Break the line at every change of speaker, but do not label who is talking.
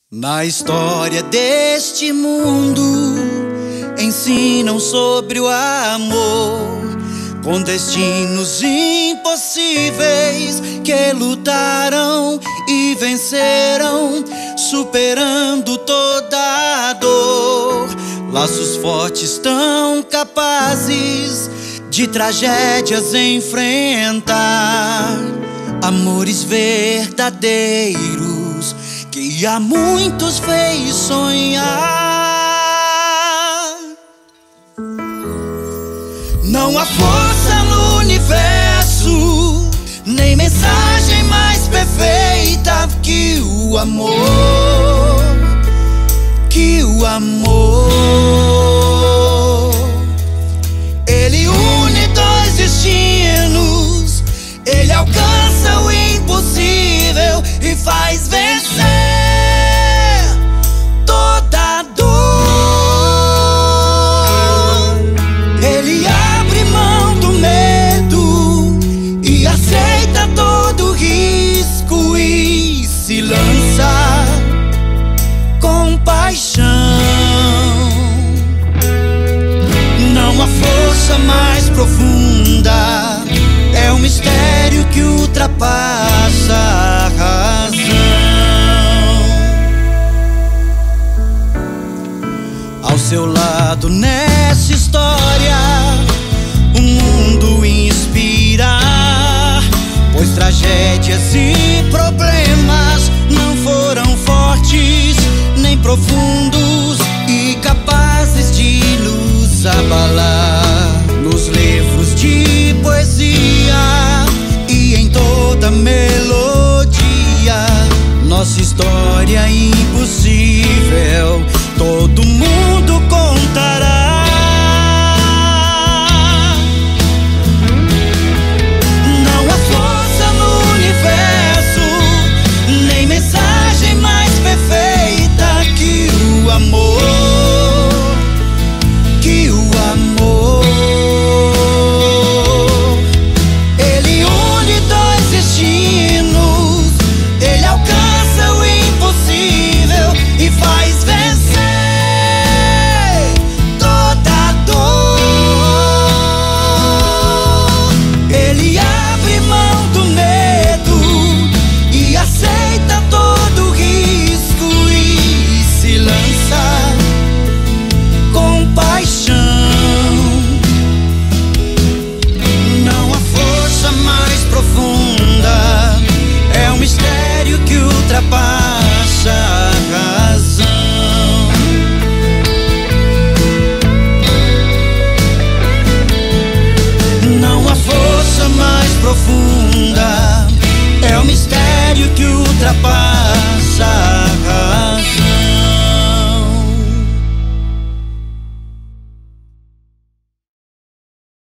Na história deste mundo ensinam sobre o amor, com destinos impossíveis que lutaram e venceram, superando toda a dor. Laços fortes tão capazes de tragédias enfrentar, amores verdadeiros que a muitos fez sonhar. Não há força no universo, nem mensagem mais perfeita que o amor, que o amor. Ele une dois destinos, ele alcança o impossível e faz vencer toda dor. Ele abre mão do medo e aceita todo risco e se lança com paixão. Não há força mais profunda, é um mistério que ultrapassa a razão. Ao seu lado nessa história, o mundo inspira, pois tragédias e problemas não foram fortes nem profundos e capazes de nos abalar. Nos livros de poesia e em toda melodia, nossa história é impossível, todo mundo contará. Não há força no universo, nem mensagem mais perfeita que o amor, que o amor. Ele une dois destinos, ele alcança o impossível e faz vencer toda dor. Ele abre mão do medo e aceita todo risco e se lança com paixão. Não há força mais profunda, é um mistério que ultrapassa a razão. Não há força mais profunda, é um mistério que ultrapassa